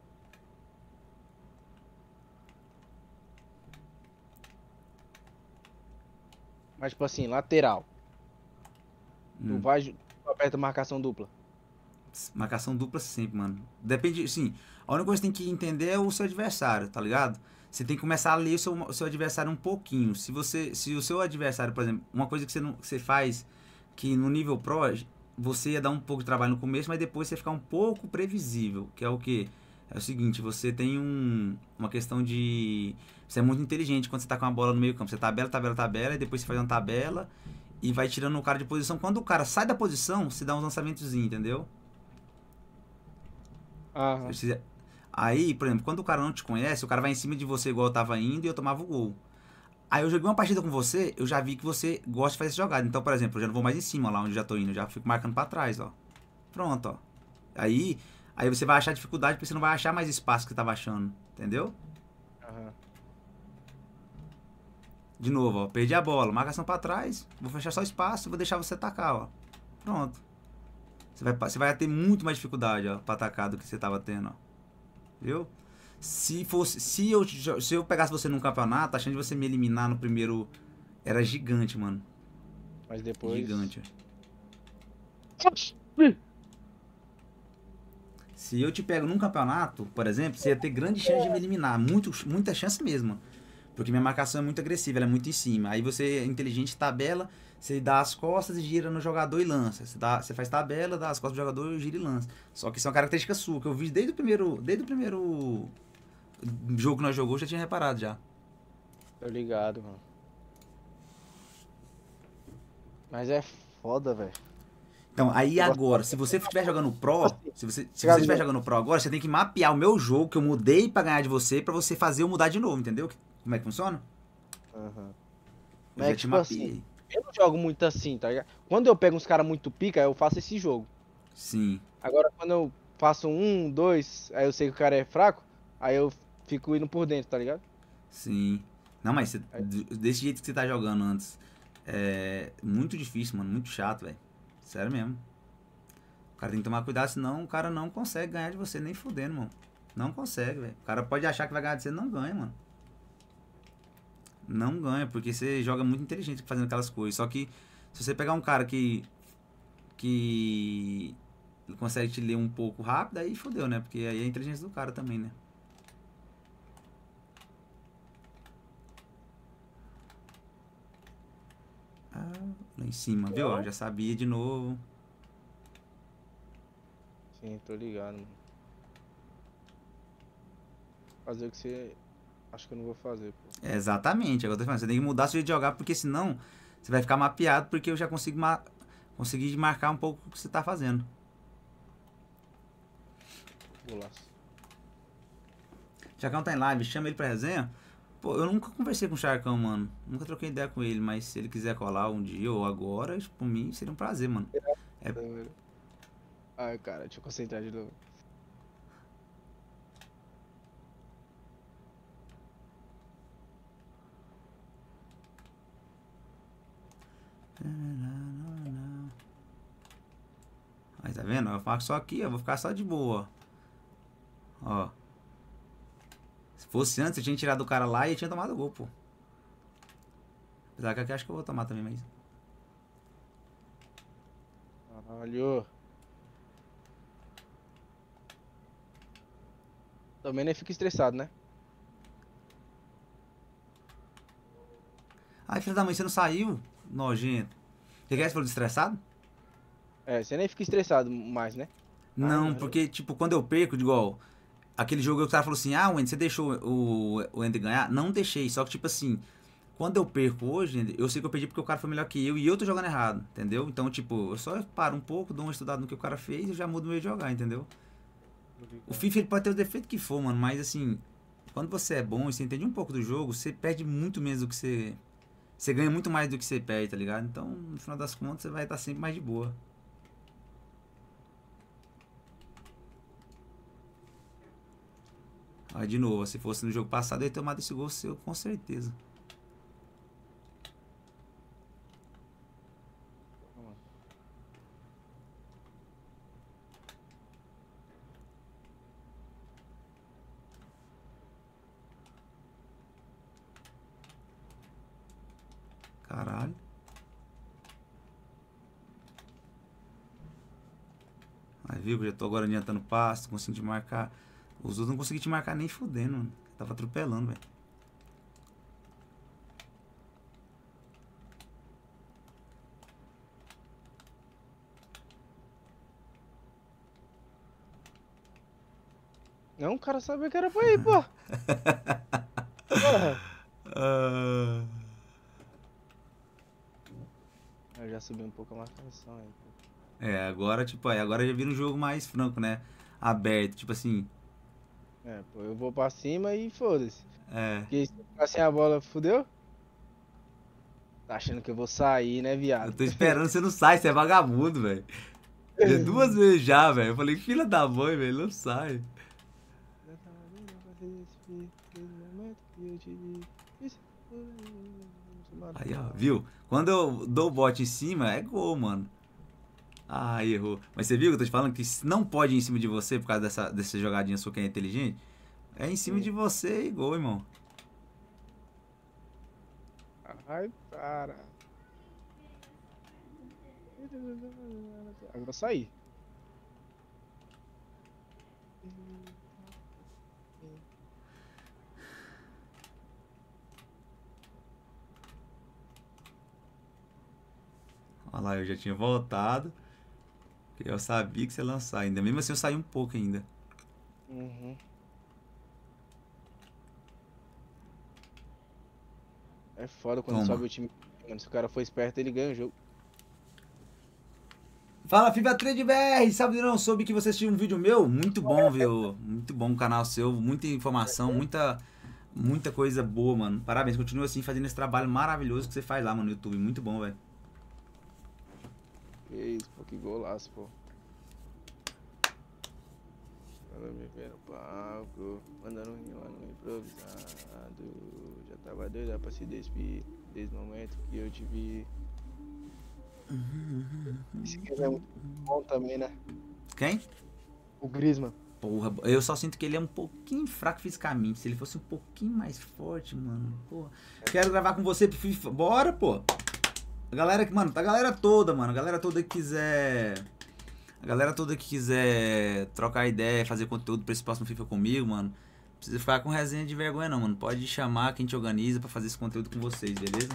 Mas, tipo assim, lateral. Tu Hum. vai, tu aperta marcação dupla. Marcação dupla sempre, mano. Depende, sim. A única coisa que você tem que entender é o seu adversário, tá ligado? Você tem que começar a ler o seu adversário um pouquinho. Se o seu adversário, por exemplo, uma coisa que você, não, que você faz que no nível pro, você ia dar um pouco de trabalho no começo, mas depois você ficar um pouco previsível. Que é o quê? É o seguinte, você tem uma questão de. Você é muito inteligente quando você tá com a bola no meio campo. Você tabela, tabela, tabela, e depois você faz uma tabela e vai tirando o cara de posição. Quando o cara sai da posição, você dá uns lançamentozinhos, entendeu? Você Aham. precisa- Aí, por exemplo, quando o cara não te conhece, o cara vai em cima de você igual eu tava indo e eu tomava o gol. Aí eu joguei uma partida com você, eu já vi que você gosta de fazer essa jogada. Então, por exemplo, eu já não vou mais em cima lá onde eu já tô indo, eu já fico marcando pra trás, ó. Pronto, ó. Aí, aí você vai achar dificuldade porque você não vai achar mais espaço que você tava achando, entendeu? Aham. De novo, ó, perdi a bola, marcação pra trás, vou fechar só espaço e vou deixar você atacar, ó. Pronto. Você vai ter muito mais dificuldade, ó, pra atacar do que você tava tendo, ó. Viu? Se eu pegasse você num campeonato, a chance de você me eliminar no primeiro era gigante, mano. Mas depois. Gigante. Se eu te pego num campeonato, por exemplo, você ia ter grande chance de me eliminar. Muita chance mesmo. Porque minha marcação é muito agressiva, ela é muito em cima. Aí você é inteligente, tabela, você dá as costas e gira no jogador e lança. Você faz tabela, dá as costas do jogador, gira e lança. Só que isso é uma característica sua, que eu vi desde o primeiro jogo que nós jogamos, já tinha reparado já. Tô ligado, mano. Mas é foda, velho. Então, aí Eu gosto agora, se você estiver jogando Pro, assim. se você estiver jogando Pro agora, você tem que mapear o meu jogo que eu mudei pra ganhar de você, pra você fazer eu mudar de novo, entendeu? Como é que funciona? Aham. Eu Mas é já que, te tipo assim, mapeei. eu não jogo muito assim, tá ligado? Quando eu pego uns caras muito pica, eu faço esse jogo. Sim. Agora, quando eu faço um, dois, aí eu sei que o cara é fraco, aí eu fico indo por dentro, tá ligado? Sim. Não, mas Aí- desse jeito que você tá jogando antes, é muito difícil, mano. Muito chato, velho. Sério mesmo. O cara tem que tomar cuidado, senão o cara não consegue ganhar de você nem fudendo, mano. Não consegue, velho. O cara pode achar que vai ganhar de você, não ganha, mano. Não ganha, porque você joga muito inteligente fazendo aquelas coisas. Só que se você pegar um cara que consegue te ler um pouco rápido, aí fodeu, né? Porque aí é a inteligência do cara também, né? Ah, lá em cima, viu? Ó, já sabia de novo. Sim, tô ligado, mano. Fazer o que você acha que eu não vou fazer, pô. É exatamente, é o que eu tô falando. Você tem que mudar seu jeito de jogar, porque senão você vai ficar mapeado, porque eu já consigo conseguir marcar um pouco o que você tá fazendo. Golaço. Chacão tá em live, chama ele pra resenha. Pô, eu nunca conversei com o Charcão, mano. Nunca troquei ideia com ele, mas se ele quiser colar um dia ou agora, isso por mim seria um prazer, mano. É- Ai, cara, deixa eu concentrar de novo. Aí tá vendo? Eu faço só aqui, eu vou ficar só de boa. Ó. Se fosse antes, eu tinha tirado o cara lá e eu tinha tomado o gol, pô. Apesar que aqui eu acho que eu vou tomar também, mas. Caralho. Também nem fica estressado, né? Ai, filho da mãe, você não saiu? Nojento. O que é que você falou de estressado? É, você nem fica estressado mais, né? Ai, Não, mano. porque, tipo, quando eu perco, digo, ó, aquele jogo que o cara falou assim, ah, Wendy, você deixou o Wendy ganhar? Não deixei, só que, tipo assim, quando eu perco hoje, eu sei que eu perdi porque o cara foi melhor que eu e eu tô jogando errado, entendeu? Então, tipo, eu só paro um pouco, dou uma estudada no que o cara fez e já mudo o meio de jogar, entendeu? O FIFA ele pode ter o defeito que for, mano, mas assim, quando você é bom e você entende um pouco do jogo, você perde muito menos do que você. Você ganha muito mais do que você perde, tá ligado? Então, no final das contas, você vai estar sempre mais de boa. Aí, de novo, se fosse no jogo passado, eu ia ter tomado esse gol seu, com certeza. Caralho. Aí, viu? Já tô agora adiantando passo, consigo te marcar. Os outros não consegui te marcar nem fudendo, mano. Tava atropelando, velho. Não, o cara sabia que era pra ir, pô. Porra. Ah, Eu já subi um pouco a marcação aí, pô. é, agora, tipo, aí agora já vira um jogo mais franco, né? Aberto, tipo assim. É, pô, eu vou pra cima e foda-se. É. Porque se eu ficar sem a bola, fudeu? Tá achando que eu vou sair, né, Eu viado? tô esperando você não sai, você é vagabundo, velho. Já 2 vezes já, velho. Eu falei, filha da mãe, velho, não sai. Aí, ó, viu? Quando eu dou o bote em cima, é gol, mano. Ah, errou. Mas você viu que eu tô te falando que não pode ir em cima de você por causa dessa jogadinha sua que é inteligente? É em cima de você e gol, irmão. Ai, para. Agora saí. Olha lá, eu já tinha voltado. Porque eu sabia que você ia lançar ainda. Mesmo assim, eu saí um pouco ainda. Uhum. É foda quando Toma. sobe o time. Mano, se o cara for esperto, ele ganha o jogo. Fala, FIFA Trade BR! Sabe, não soube que você assistiu um vídeo meu? Muito bom, viu? Muito bom o canal seu. Muita informação, muita coisa boa, mano. Parabéns, continua assim fazendo esse trabalho maravilhoso que você faz lá, mano, no YouTube. Muito bom, velho. Que isso, pô, que golaço, pô. Tava me vendo no palco, mandando rima no improvisado. Já tava doida pra se despedir desde o momento que eu te vi. Esse cara é muito bom também, né? Quem? O Griezmann. Porra, eu só sinto que ele é um pouquinho fraco fisicamente. Se ele fosse um pouquinho mais forte, mano. Porra. Quero gravar com você pro FIFA. Bora, pô. A galera, mano, a galera toda, mano. A galera toda que quiser. A galera toda que quiser trocar ideia, fazer conteúdo pra esse próximo FIFA comigo, mano. Não precisa ficar com resenha de vergonha, não, mano. Pode chamar quem te organiza pra fazer esse conteúdo com vocês, beleza?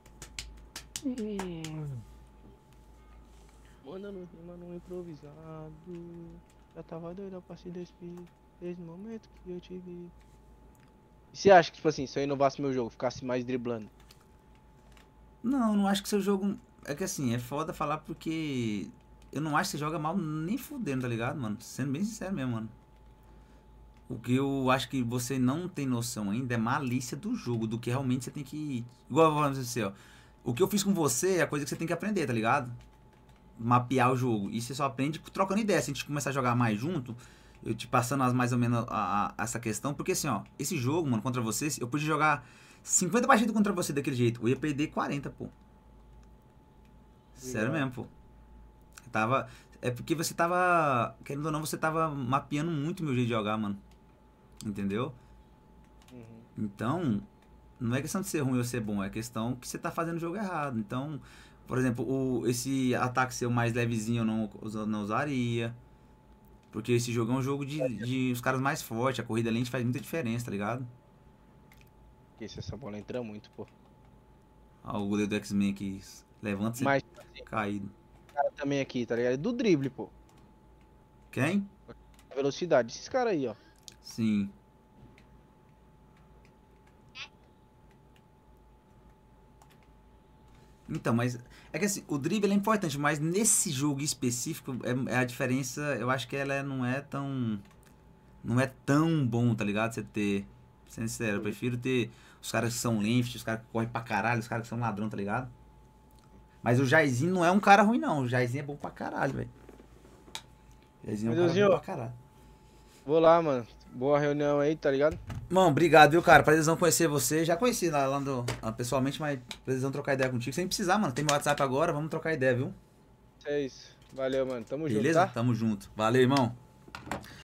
Mandando rima no improvisado. Já tava doida pra se despedir desde o momento que eu te vi. E você acha que, tipo assim, se eu inovasse meu jogo, ficasse mais driblando? Não, não acho que seu jogo. É que assim, é foda falar porque. Eu não acho que você joga mal nem fudendo, tá ligado, mano? Sendo bem sincero mesmo, mano. O que eu acho que você não tem noção ainda é malícia do jogo, do que realmente você tem que. Igual eu vou falar pra você, ó. O que eu fiz com você é a coisa que você tem que aprender, tá ligado? Mapear o jogo. E você só aprende trocando ideia. Se a gente começar a jogar mais junto, eu te passando mais ou menos essa questão. Porque assim, ó, esse jogo, mano, contra você, eu podia jogar 50 partidas contra você daquele jeito. Eu ia perder 40, pô. Sério mesmo, pô. Tava. É porque você tava. Querendo ou não, você tava mapeando muito o meu jeito de jogar, mano. Entendeu? Então, não é questão de ser ruim ou ser bom, é questão que você tá fazendo o jogo errado. Então, por exemplo, esse ataque seu mais levezinho eu não usaria. Porque esse jogo é um jogo de os caras mais fortes, a corrida lente faz muita diferença, tá ligado? Porque se essa bola entra muito, pô. Ah, o goleiro do X-Men aqui levanta você Mas caído. cara também aqui, tá ligado? Do drible, pô. Quem? A velocidade. Esses caras aí, ó. Sim. Então, mas é que assim, o drible é importante, mas nesse jogo específico, a diferença, eu acho que ela não é tão bom, tá ligado? Você ter, sendo sincero, eu prefiro ter os caras que são lentos, os caras que correm pra caralho, os caras que são ladrão, tá ligado? Mas o Jairzinho não é um cara ruim, não. O Jairzinho é bom pra caralho, velho. O Jairzinho é um cara bom pra caralho. Vou lá, mano. Boa reunião aí, tá ligado? Mano, obrigado, viu, cara? Prazerzão conhecer você. Já conheci pessoalmente, mas prazerzão trocar ideia contigo. Sem precisar, mano. Tem meu WhatsApp agora, vamos trocar ideia, viu? É isso. Valeu, mano. Tamo junto, Beleza? tá? Tamo junto. Valeu, irmão.